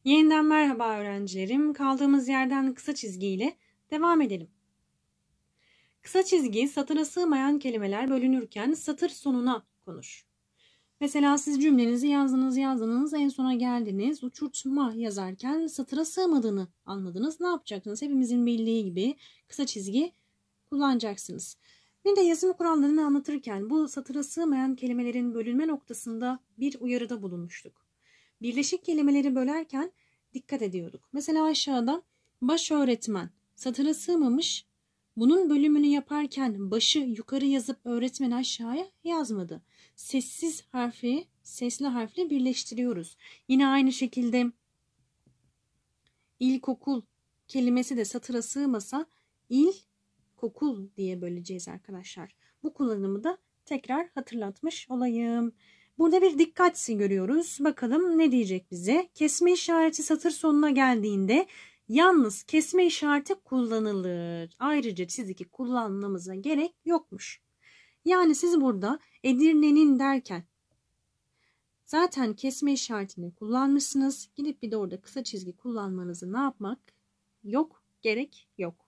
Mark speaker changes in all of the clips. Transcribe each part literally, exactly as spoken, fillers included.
Speaker 1: Yeniden merhaba öğrencilerim. Kaldığımız yerden kısa çizgiyle devam edelim. Kısa çizgi satıra sığmayan kelimeler bölünürken satır sonuna konur. Mesela siz cümlenizi yazdınız yazdınız en sona geldiniz. Uçurtma yazarken satıra sığmadığını anladınız. Ne yapacaksınız? Hepimizin bildiği gibi kısa çizgi kullanacaksınız. Bir de yazım kurallarını anlatırken bu satıra sığmayan kelimelerin bölünme noktasında bir uyarıda bulunmuştuk. Birleşik kelimeleri bölerken dikkat ediyorduk. Mesela aşağıda baş öğretmen satıra sığmamış. Bunun bölümünü yaparken başı yukarı yazıp öğretmen aşağıya yazmadı. Sessiz harfi sesli harfle birleştiriyoruz. Yine aynı şekilde ilkokul kelimesi de satıra sığmasa ilkokul diye böleceğiz arkadaşlar. Bu kullanımı da tekrar hatırlatmış olayım. Burada bir dikkat görüyoruz. Bakalım ne diyecek bize? Kesme işareti satır sonuna geldiğinde yalnız kesme işareti kullanılır. Ayrıca çizgi kullanmamıza gerek yokmuş. Yani siz burada Edirne'nin derken zaten kesme işaretini kullanmışsınız. Gidip bir de orada kısa çizgi kullanmanızı ne yapmak yok, gerek yok.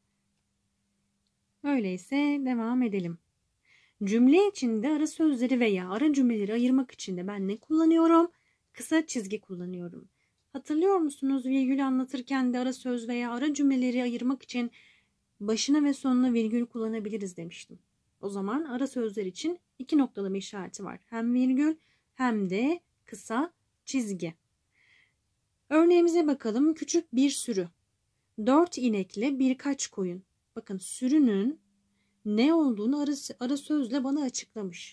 Speaker 1: Öyleyse devam edelim. Cümle içinde ara sözleri veya ara cümleleri ayırmak için de ben ne kullanıyorum? Kısa çizgi kullanıyorum. Hatırlıyor musunuz? Virgül anlatırken de ara söz veya ara cümleleri ayırmak için başına ve sonuna virgül kullanabiliriz demiştim. O zaman ara sözler için iki noktalama işareti var. Hem virgül hem de kısa çizgi. Örneğimize bakalım. Küçük bir sürü. Dört inekle birkaç koyun. Bakın sürünün ne olduğunu ara, ara sözle bana açıklamış.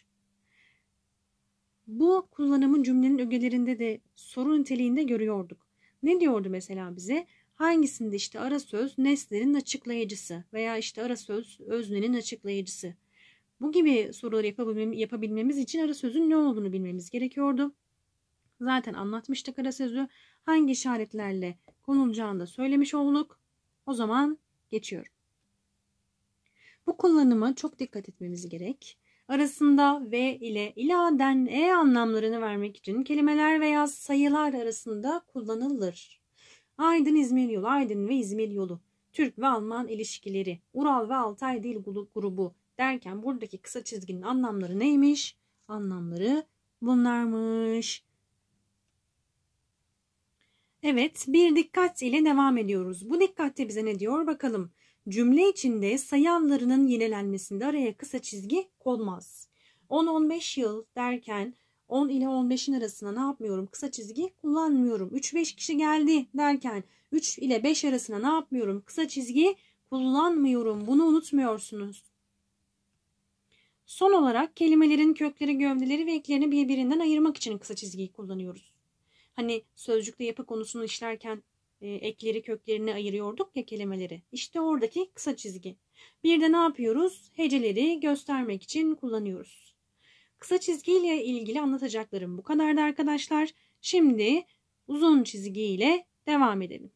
Speaker 1: Bu kullanımın cümlenin ögelerinde de soru niteliğinde görüyorduk. Ne diyordu mesela bize? Hangisinde işte ara söz nesnenin açıklayıcısı veya işte ara söz öznenin açıklayıcısı. Bu gibi soruları yapabilmemiz için ara sözün ne olduğunu bilmemiz gerekiyordu. Zaten anlatmıştık ara sözü. Hangi işaretlerle konulacağını da söylemiş olduk. O zaman geçiyorum. Bu kullanıma çok dikkat etmemiz gerek. Arasında ve ile iladen e anlamlarını vermek için kelimeler veya sayılar arasında kullanılır. Aydın İzmir yolu, Aydın ve İzmir yolu, Türk ve Alman ilişkileri, Ural ve Altay dil grubu derken buradaki kısa çizginin anlamları neymiş? Anlamları bunlarmış. Evet, bir dikkat ile devam ediyoruz. Bu dikkatte bize ne diyor bakalım. Cümle içinde sayı anlarının yinelenmesinde araya kısa çizgi konmaz. on on beş yıl derken on ile on beşin arasına ne yapmıyorum? Kısa çizgi kullanmıyorum. üç beş kişi geldi derken üç ile beş arasına ne yapmıyorum? Kısa çizgi kullanmıyorum. Bunu unutmuyorsunuz. Son olarak kelimelerin kökleri, gövdeleri ve eklerini birbirinden ayırmak için kısa çizgiyi kullanıyoruz. Hani sözcükte yapı konusunu işlerken e, ekleri köklerini ayırıyorduk ya kelimeleri. İşte oradaki kısa çizgi. Bir de ne yapıyoruz? Heceleri göstermek için kullanıyoruz. Kısa çizgiyle ilgili anlatacaklarım bu kadardı arkadaşlar. Şimdi uzun çizgiyle devam edelim.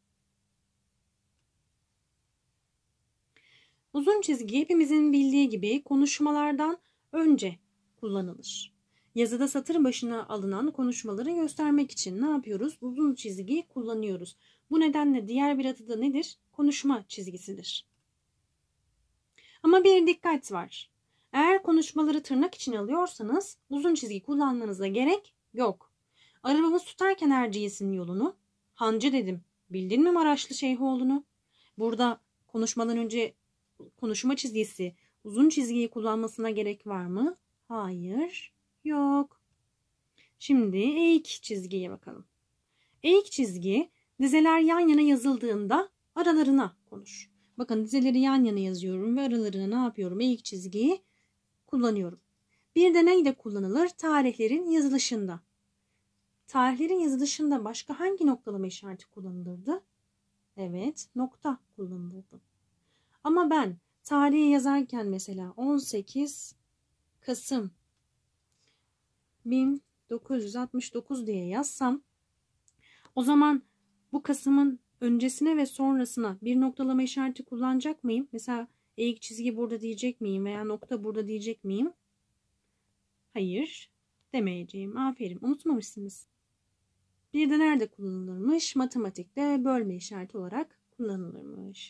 Speaker 1: Uzun çizgi hepimizin bildiği gibi konuşmalardan önce kullanılır. Yazıda satır başına alınan konuşmaları göstermek için ne yapıyoruz? Uzun çizgi kullanıyoruz. Bu nedenle diğer bir adı da nedir? Konuşma çizgisidir. Ama bir dikkat var. Eğer konuşmaları tırnak içine alıyorsanız uzun çizgi kullanmanıza gerek yok. Arabamız tutarken Erciyes'in yolunu, hancı dedim. Bildin mi Maraşlı Şeyhoğlu'nu? Burada konuşmadan önce konuşma çizgisi, uzun çizgiyi kullanmasına gerek var mı? Hayır, yok. Şimdi eğik çizgiye bakalım. Eğik çizgi dizeler yan yana yazıldığında aralarına konur. Bakın dizeleri yan yana yazıyorum ve aralarına ne yapıyorum? Eğik çizgiyi kullanıyorum. Bir de neyle kullanılır? Tarihlerin yazılışında. Tarihlerin yazılışında başka hangi noktalama işareti kullanılırdı? Evet, nokta kullanılırdı. Ama ben tarihi yazarken mesela on sekiz Kasım bin dokuz yüz altmış dokuz diye yazsam o zaman bu Kasım'ın öncesine ve sonrasına bir noktalama işareti kullanacak mıyım? Mesela eğik çizgi burada diyecek miyim veya nokta burada diyecek miyim? Hayır demeyeceğim. Aferin, unutmamışsınız. Bir de nerede kullanılırmış? Matematikte bölme işareti olarak kullanılırmış.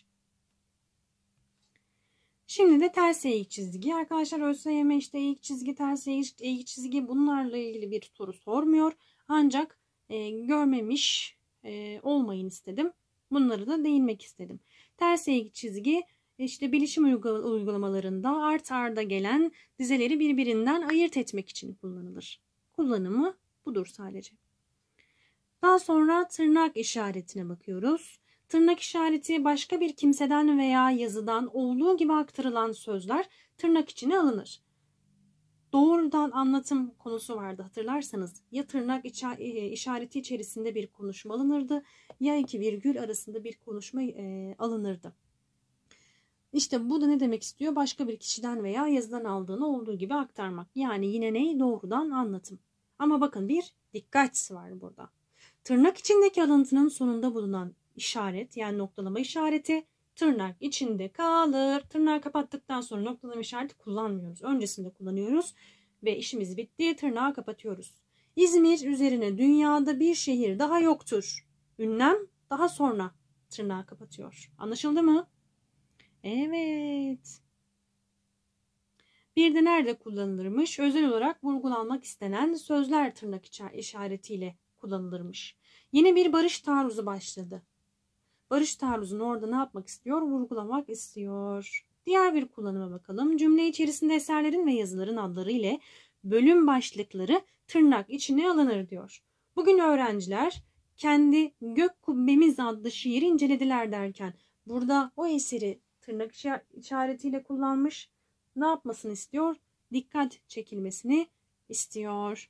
Speaker 1: Şimdi de ters eğik çizgi. Arkadaşlar ÖSYM işte eğik çizgi, ters eğik çizgi bunlarla ilgili bir soru sormuyor. Ancak e, görmemiş e, olmayın istedim. Bunları da değinmek istedim. Ters eğik çizgi işte bilişim uygulamalarında art arda gelen dizeleri birbirinden ayırt etmek için kullanılır. Kullanımı budur sadece. Daha sonra tırnak işaretine bakıyoruz. Tırnak işareti başka bir kimseden veya yazıdan olduğu gibi aktarılan sözler tırnak içine alınır. Doğrudan anlatım konusu vardı hatırlarsanız. Ya tırnak işareti içerisinde bir konuşma alınırdı ya iki virgül arasında bir konuşma e, alınırdı. İşte bu da ne demek istiyor? Başka bir kişiden veya yazıdan aldığını olduğu gibi aktarmak. Yani yine ne? Doğrudan anlatım. Ama bakın bir dikkat var burada. Tırnak içindeki alıntının sonunda bulunan işaret yani noktalama işareti tırnak içinde kalır. Tırnağı kapattıktan sonra noktalama işareti kullanmıyoruz. Öncesinde kullanıyoruz ve işimiz bitti. Tırnağı kapatıyoruz. İzmir üzerine dünyada bir şehir daha yoktur. Ünlem daha sonra tırnağı kapatıyor. Anlaşıldı mı? Evet. Bir de nerede kullanılırmış? Özel olarak vurgulanmak istenen sözler tırnak işaretiyle kullanılırmış. Yine bir barış taarruzu başladı. Barış taarruzunu orada ne yapmak istiyor? Vurgulamak istiyor. Diğer bir kullanıma bakalım. Cümle içerisinde eserlerin ve yazıların adları ile bölüm başlıkları tırnak içine alınır diyor. Bugün öğrenciler kendi Gök Kubbemiz adlı şiiri incelediler derken burada o eseri tırnak işaretiyle kullanmış. Ne yapmasını istiyor? Dikkat çekilmesini istiyor.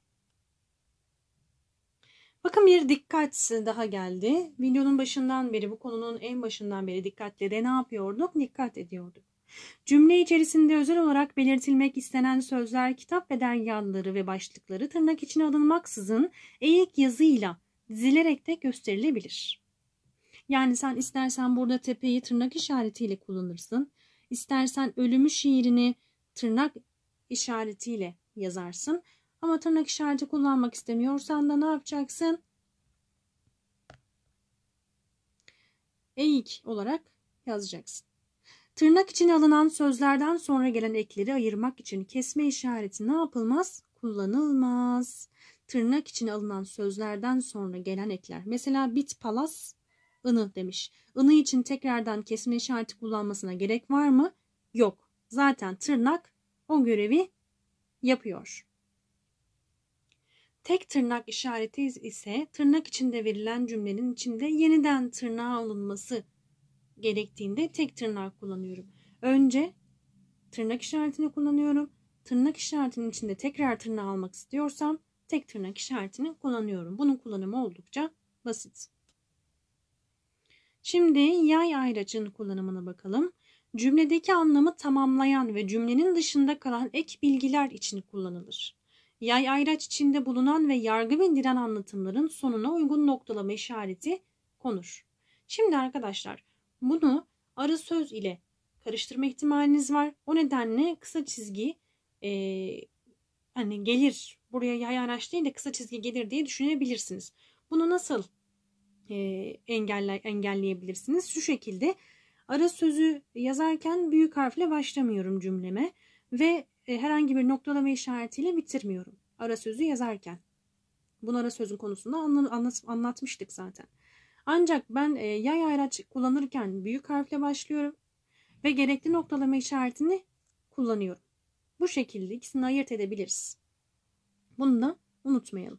Speaker 1: Bakın bir dikkat daha geldi. Videonun başından beri, bu konunun en başından beri dikkatle de ne yapıyorduk? Dikkat ediyorduk. Cümle içerisinde özel olarak belirtilmek istenen sözler, kitap ve dergi ve başlıkları tırnak içine alınmaksızın eğik yazıyla dizilerek de gösterilebilir. Yani sen istersen burada tepeyi tırnak işaretiyle kullanırsın. İstersen ölümü şiirini tırnak işaretiyle yazarsın. Ama tırnak işareti kullanmak istemiyorsan da ne yapacaksın? Eğik olarak yazacaksın. Tırnak içine alınan sözlerden sonra gelen ekleri ayırmak için kesme işareti ne yapılmaz? Kullanılmaz. Tırnak içine alınan sözlerden sonra gelen ekler. Mesela bit palas ını demiş.Inı için tekrardan kesme işareti kullanmasına gerek var mı? Yok. Zaten tırnak o görevi yapıyor. Tek tırnak işareti ise tırnak içinde verilen cümlenin içinde yeniden tırnağa alınması gerektiğinde tek tırnak kullanıyorum. Önce tırnak işaretini kullanıyorum. Tırnak işaretinin içinde tekrar tırnağı almak istiyorsam tek tırnak işaretini kullanıyorum. Bunun kullanımı oldukça basit. Şimdi yay ayracın kullanımına bakalım. Cümledeki anlamı tamamlayan ve cümlenin dışında kalan ek bilgiler için kullanılır. Yay ayraç içinde bulunan ve yargı bildiren anlatımların sonuna uygun noktalama işareti konur. Şimdi arkadaşlar bunu arı söz ile karıştırma ihtimaliniz var. O nedenle kısa çizgi e, hani gelir buraya yay ayraç değil de kısa çizgi gelir diye düşünebilirsiniz. Bunu nasıl e, engelle, engelleyebilirsiniz? Şu şekilde ara sözü yazarken büyük harfle başlamıyorum cümleme ve e, herhangi bir noktalama işaretiyle bitirmiyorum ara sözü yazarken. Bunu ara sözün konusunda anlat, anlatmıştık zaten. Ancak ben e, yay ayraç kullanırken büyük harfle başlıyorum ve gerekli noktalama işaretini kullanıyorum. Bu şekilde ikisini ayırt edebiliriz. Bunu da unutmayalım.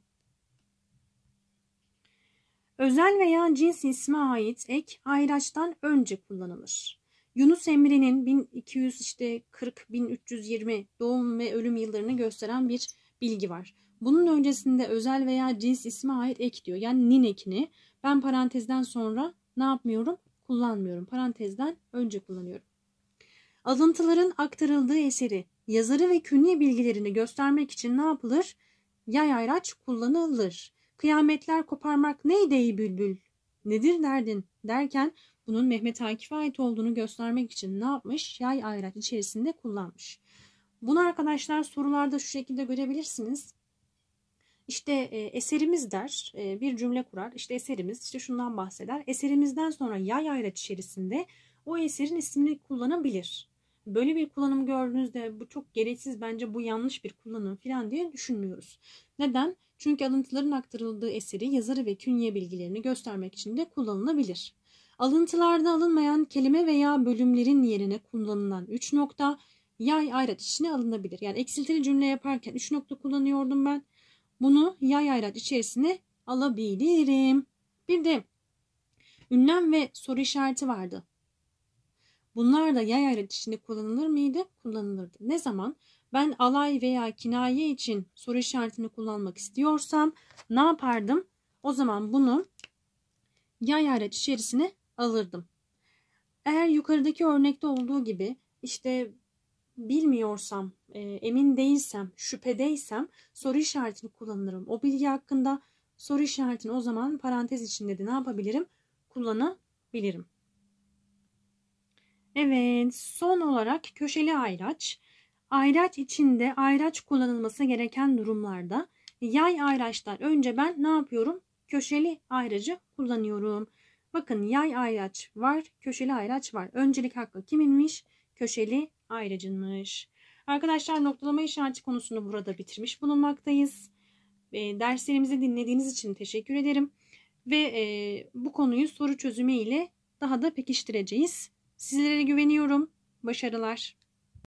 Speaker 1: Özel veya cins isme ait ek ayraçtan önce kullanılır. Yunus Emre'nin bin iki yüz kırk bin üç yüz yirmi doğum ve ölüm yıllarını gösteren bir bilgi var. Bunun öncesinde özel veya cins isme ait ek diyor. Yani nin ekini ben parantezden sonra ne yapmıyorum? Kullanmıyorum. Parantezden önce kullanıyorum. Alıntıların aktarıldığı eseri, yazarı ve künye bilgilerini göstermek için ne yapılır? Yay ayraç kullanılır. Kıyametler koparmak neydi ey bülbül? Nedir derdin? Derken bunun Mehmet Akif'e ait olduğunu göstermek için ne yapmış? Yay ayraç içerisinde kullanmış. Bunu arkadaşlar sorularda şu şekilde görebilirsiniz. İşte e, eserimiz der, e, bir cümle kurar. İşte eserimiz, işte şundan bahseder. Eserimizden sonra yay ayraç içerisinde o eserin ismini kullanabilir. Böyle bir kullanım gördüğünüzde bu çok gereksiz, bence bu yanlış bir kullanım falan diye düşünmüyoruz. Neden? Çünkü alıntıların aktarıldığı eseri, yazarı ve künye bilgilerini göstermek için de kullanılabilir. Alıntılarda alınmayan kelime veya bölümlerin yerine kullanılan üç nokta yay ayraç içine alınabilir. Yani eksiltili cümle yaparken üç nokta kullanıyordum ben. Bunu yay ayraç içerisine alabilirim. Bir de ünlem ve soru işareti vardı. Bunlar da yay ayraç içinde kullanılır mıydı? Kullanılırdı. Ne zaman? Ben alay veya kinaye için soru işaretini kullanmak istiyorsam ne yapardım? O zaman bunu yay ayraç içerisine alırdım. Eğer yukarıdaki örnekte olduğu gibi işte bilmiyorsam, e, emin değilsem, şüphedeysem soru işaretini kullanırım. O bilgi hakkında soru işaretini o zaman parantez içinde de ne yapabilirim? Kullanabilirim. Evet, son olarak köşeli ayraç. Ayraç içinde ayraç kullanılması gereken durumlarda yay ayraçtan önce ben ne yapıyorum? Köşeli ayracı kullanıyorum. Bakın, yay ayraç var, köşeli ayraç var. Öncelik hakkı kiminmiş? Köşeli ayracınmış. Arkadaşlar, noktalama işareti konusunu burada bitirmiş bulunmaktayız. E, derslerimizi dinlediğiniz için teşekkür ederim. Ve e, bu konuyu soru çözümü ile daha da pekiştireceğiz. Sizlere güveniyorum. Başarılar.